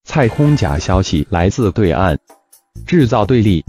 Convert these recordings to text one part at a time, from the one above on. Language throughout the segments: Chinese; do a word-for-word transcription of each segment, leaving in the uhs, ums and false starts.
蔡轰假消息来自对岸，制造对立。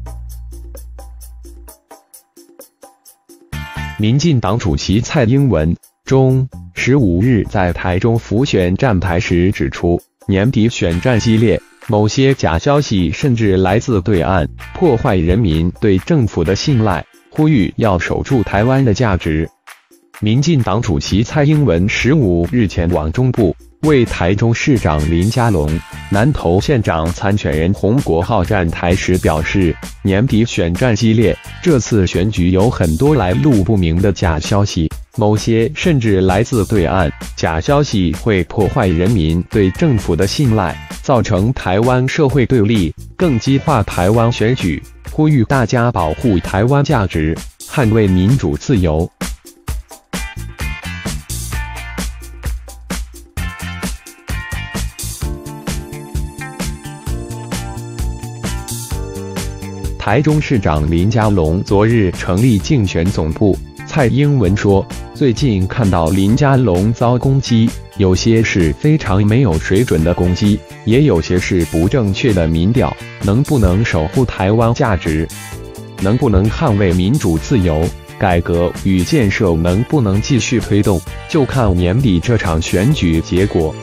民进党主席蔡英文中十五日在台中辅选站台时指出，年底选战激烈，某些假消息甚至来自对岸，破坏人民对政府的信赖，呼吁要守住台湾的价值。民进党主席蔡英文十五日前往中部，为台中市长林佳龙、南投县长参选人洪国浩站台时表示，年底选战激烈，这次选举有很多来路不明的假消息，某些甚至来自对岸，假消息会破坏人民对政府的信赖，造成台湾社会对立，更激化台湾选举，呼吁大家保护台湾价值，捍卫民主自由。台中市长林佳龙昨日成立竞选总部，蔡英文说，最近看到林佳龙遭攻击，有些是非常没有水准的攻击，也有些是不正确的民调，能不能守护台湾价值，能不能捍卫民主自由，改革与建设能不能继续推动，就看年底这场选举结果。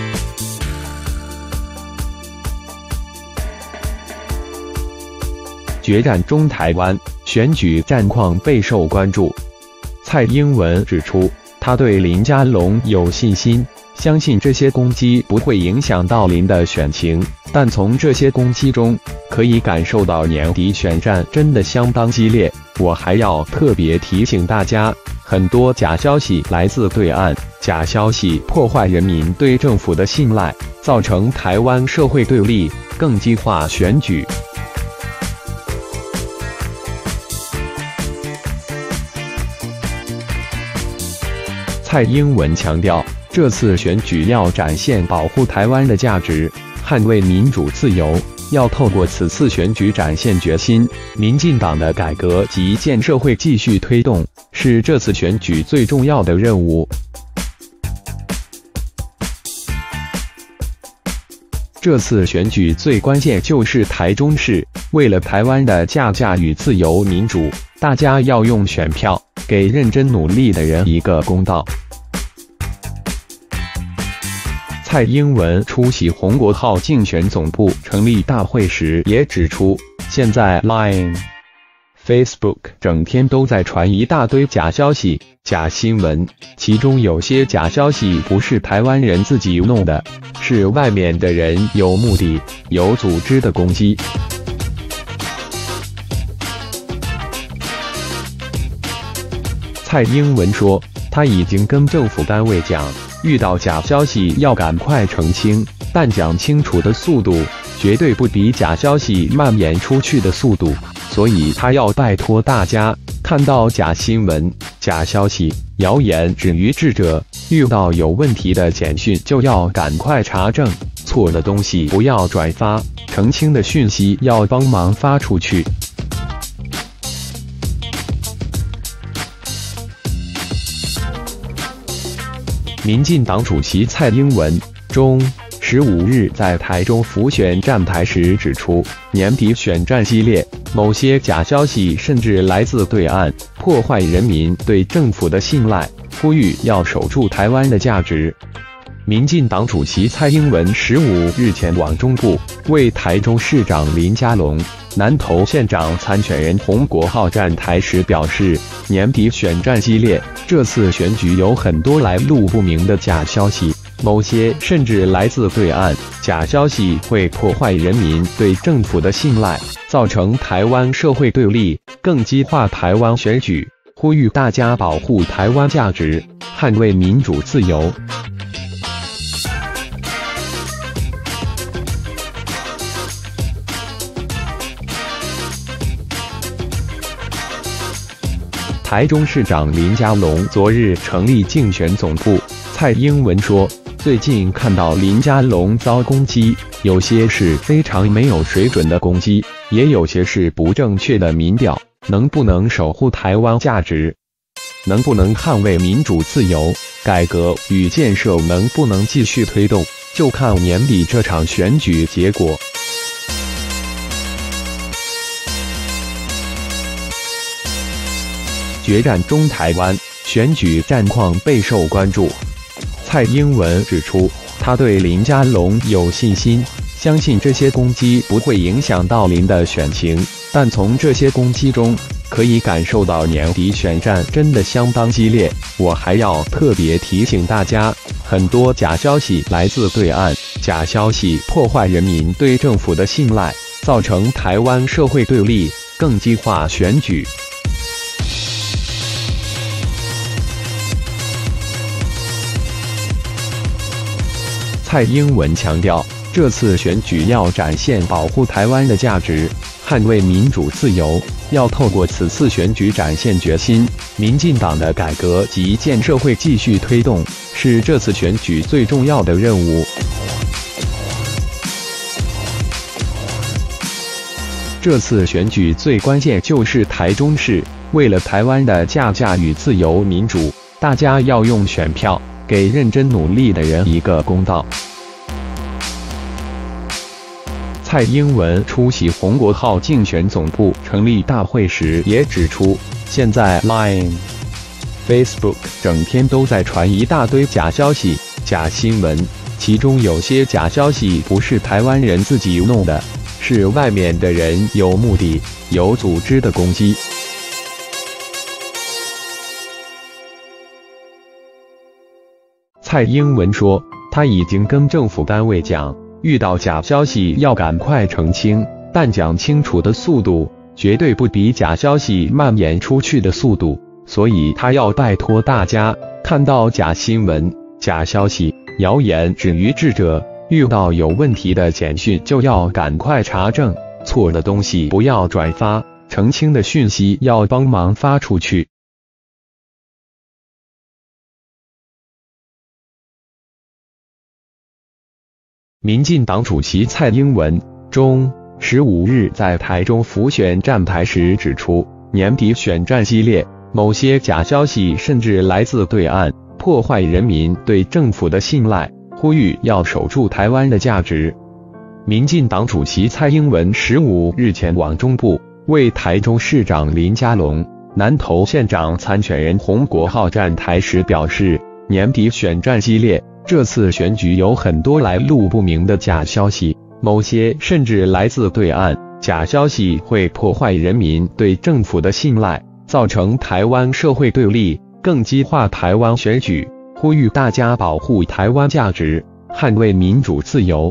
决战中台湾选举战况备受关注。蔡英文指出，他对林佳龙有信心，相信这些攻击不会影响到林的选情，但从这些攻击中可以感受到年底选战真的相当激烈。我还要特别提醒大家，很多假消息来自对岸，假消息破坏人民对政府的信赖，造成台湾社会对立，更激化选举。蔡英文强调，这次选举要展现保护台湾的价值，捍卫民主自由，要透过此次选举展现决心。民进党的改革及建设会继续推动，是这次选举最重要的任务。这次选举最关键就是台中市，为了台湾的价价与自由民主，大家要用选票，给认真努力的人一个公道。蔡英文出席洪国浩竞选总部成立大会时也指出，现在 Line、Facebook 整天都在传一大堆假消息、假新闻，其中有些假消息不是台湾人自己弄的，是外面的人有目的、有组织的攻击。蔡英文说，他已经跟政府单位讲，遇到假消息要赶快澄清，但讲清楚的速度绝对不比假消息蔓延出去的速度，所以他要拜托大家，看到假新闻、假消息、谣言止于智者，遇到有问题的简讯就要赶快查证，错的东西不要转发，澄清的讯息要帮忙发出去。民进党主席蔡英文中十五日在台中辅选站台时指出，年底选战激烈，某些假消息甚至来自对岸，破坏人民对政府的信赖，呼吁要守住台湾的价值。民进党主席蔡英文十五日前往中部，为台中市长林佳龙、南投县长参选人洪国浩站台时表示，年底选战激烈，这次选举有很多来路不明的假消息，某些甚至来自对岸，假消息会破坏人民对政府的信赖，造成台湾社会对立，更激化台湾选举，呼吁大家保护台湾价值，捍卫民主自由。台中市长林佳龙昨日成立竞选总部，蔡英文说，最近看到林佳龙遭攻击，有些是非常没有水准的攻击，也有些是不正确的民调，能不能守护台湾价值，能不能捍卫民主自由，改革与建设能不能继续推动， 就看年底这场选举结果。决战中台湾选举战况备受关注。蔡英文指出，他对林佳龙有信心，相信这些攻击不会影响到林的选情，但从这些攻击中可以感受到年底选战真的相当激烈。我还要特别提醒大家，很多假消息来自对岸，假消息破坏人民对政府的信赖，造成台湾社会对立，更激化选举。蔡英文强调，这次选举要展现保护台湾的价值，捍卫民主自由，要透过此次选举展现决心。民进党的改革及建设会继续推动，是这次选举最重要的任务。这次选举最关键就是台中市，为了台湾的价价与自由民主，大家要用选票给认真努力的人一个公道。蔡英文出席宏国号竞选总部成立大会时也指出，现在 Line、Facebook 整天都在传一大堆假消息、假新闻，其中有些假消息不是台湾人自己弄的，是外面的人有目的、有组织的攻击。蔡英文说，他已经跟政府单位讲，遇到假消息要赶快澄清，但讲清楚的速度绝对不比假消息蔓延出去的速度，所以他要拜托大家，看到假新闻、假消息、谣言止于智者，遇到有问题的简讯就要赶快查证，错的东西不要转发，澄清的讯息要帮忙发出去。民进党主席蔡英文中十五日在台中辅选站台时指出，年底选战激烈，某些假消息甚至来自对岸，破坏人民对政府的信赖，呼吁要守住台湾的价值。民进党主席蔡英文十五日前往中部，为台中市长林佳龙、南投县长参选人洪国浩站台时表示，年底选战激烈，这次选举有很多来路不明的假消息，某些甚至来自对岸，假消息会破坏人民对政府的信赖，造成台湾社会对立，更激化台湾选举，呼吁大家保护台湾价值，捍卫民主自由。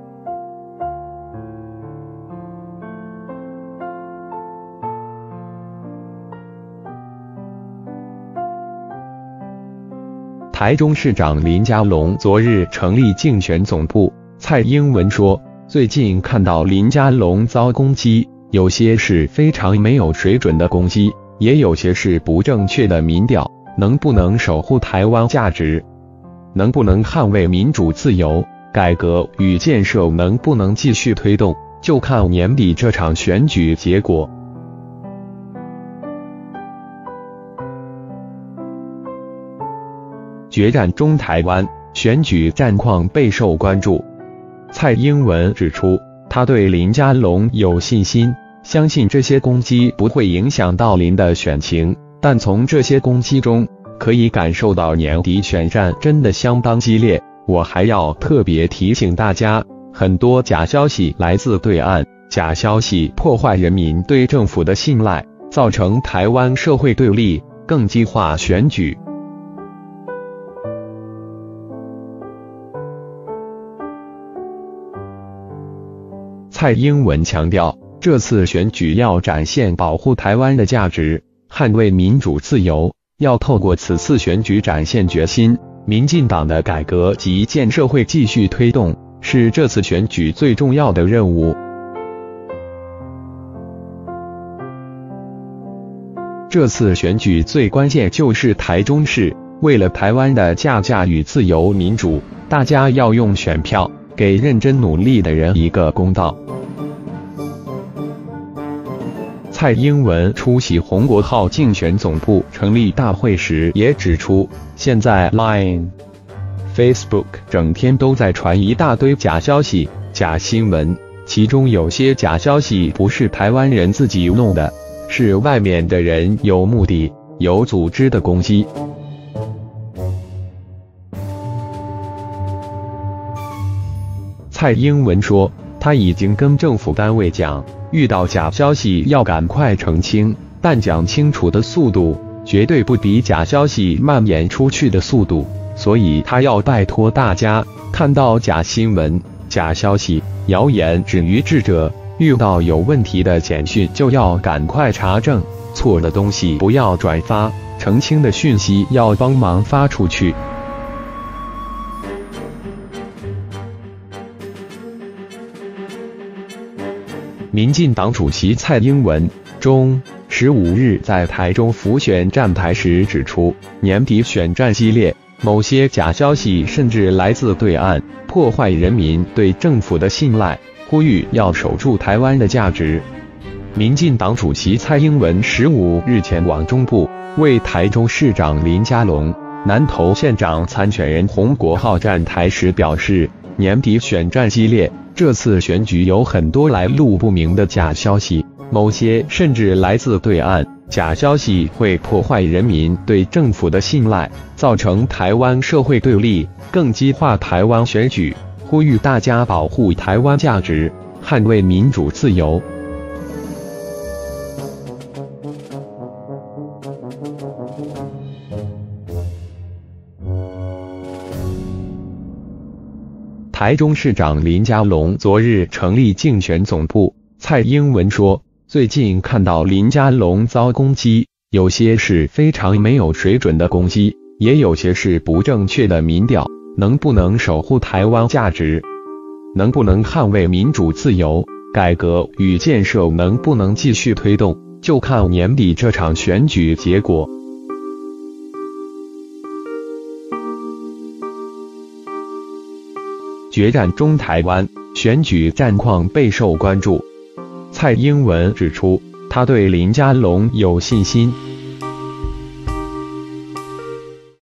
台中市长林佳龙昨日成立竞选总部，蔡英文说，最近看到林佳龙遭攻击，有些是非常没有水准的攻击，也有些是不正确的民调，能不能守护台湾价值，能不能捍卫民主自由，改革与建设能不能继续推动，就看年底这场选举结果。决战中台湾选举战况备受关注。蔡英文指出，他对林佳龙有信心，相信这些攻击不会影响到林的选情，但从这些攻击中可以感受到年底选战真的相当激烈。我还要特别提醒大家，很多假消息来自对岸，假消息破坏人民对政府的信赖，造成台湾社会对立，更激化选举。蔡英文强调，这次选举要展现保护台湾的价值，捍卫民主自由，要透过此次选举展现决心。民进党的改革及建设会继续推动，是这次选举最重要的任务。这次选举最关键就是台中市，为了台湾的价价与自由民主，大家要用选票给认真努力的人一个公道。蔡英文出席宏国号竞选总部成立大会时也指出，现在 Line、 Facebook 整天都在传一大堆假消息、假新闻，其中有些假消息不是台湾人自己弄的，是外面的人有目的、有组织的攻击。蔡英文说，他已经跟政府单位讲，遇到假消息要赶快澄清，但讲清楚的速度绝对不比假消息蔓延出去的速度，所以他要拜托大家，看到假新闻、假消息、谣言止于智者，遇到有问题的简讯就要赶快查证，错的东西不要转发，澄清的讯息要帮忙发出去。民进党主席蔡英文中十五日在台中辅选站台时指出，年底选战激烈，某些假消息甚至来自对岸，破坏人民对政府的信赖，呼吁要守住台湾的价值。民进党主席蔡英文十五日前往中部，为台中市长林佳龙、南投县长参选人洪国浩站台时表示，年底选战激烈，这次选举有很多来路不明的假消息，某些甚至来自对岸，假消息会破坏人民对政府的信赖，造成台湾社会对立，更激化台湾选举，呼吁大家保护台湾价值，捍卫民主自由。台中市长林佳龙昨日成立竞选总部，蔡英文说，最近看到林佳龙遭攻击，有些是非常没有水准的攻击，也有些是不正确的民调，能不能守护台湾价值，能不能捍卫民主自由，改革与建设能不能继续推动，就看年底这场选举结果。决战中台湾选举战况备受关注。蔡英文指出，他对林佳龙有信心，